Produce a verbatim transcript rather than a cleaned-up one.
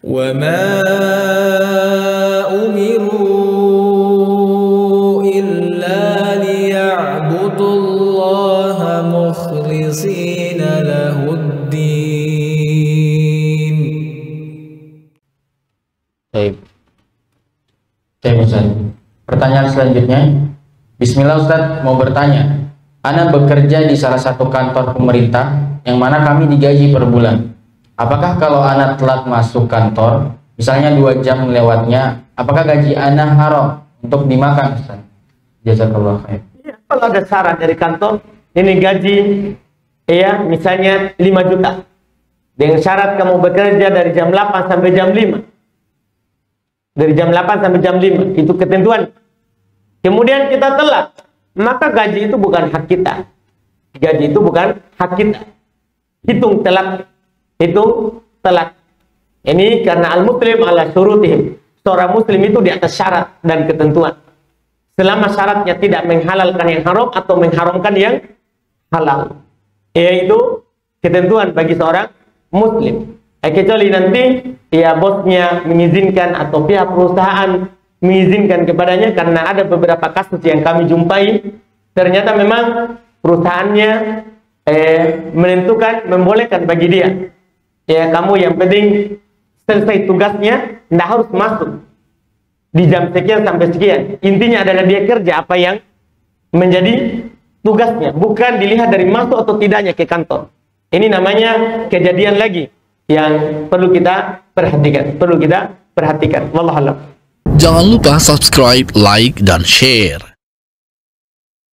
وَمَا أُمِرُوا إِلَّا لِيَعْبُدُوا اللَّهَ مُخْلِصِينَ لَهُ الدِّينَ. Baik. Baik Ustaz. Pertanyaan selanjutnya. Bismillah Ustaz, mau bertanya. Ana bekerja di salah satu kantor pemerintah yang mana kami digaji per bulan. Apakah kalau Ana telat masuk kantor, misalnya dua jam melewatnya, apakah gaji Ana haram untuk dimakan Ustaz? Jazakallah khair. Ya, kalau ada syarat dari kantor, ini gaji ya misalnya lima juta. Dengan syarat kamu bekerja dari jam delapan sampai jam lima. Dari jam delapan sampai jam lima, itu ketentuan. Kemudian kita telat, maka gaji itu bukan hak kita. Gaji itu bukan hak kita. Hitung telat. Hitung telat. Ini karena al-muslim ala syurutihim. Seorang muslim itu di atas syarat dan ketentuan. Selama syaratnya tidak menghalalkan yang haram atau mengharamkan yang halal. Yaitu ketentuan bagi seorang muslim. Eh, kecuali nanti ya bosnya mengizinkan atau pihak perusahaan mengizinkan kepadanya, karena ada beberapa kasus yang kami jumpai, ternyata memang perusahaannya eh, menentukan, membolehkan bagi dia, ya kamu yang penting selesai tugasnya, tidak harus masuk di jam sekian sampai sekian. Intinya adalah dia kerja apa yang menjadi tugasnya, bukan dilihat dari masuk atau tidaknya ke kantor. Ini namanya kejadian lagi yang perlu kita perhatikan, perlu kita perhatikan. Wallahu a'lam. Jangan lupa subscribe, like, dan share.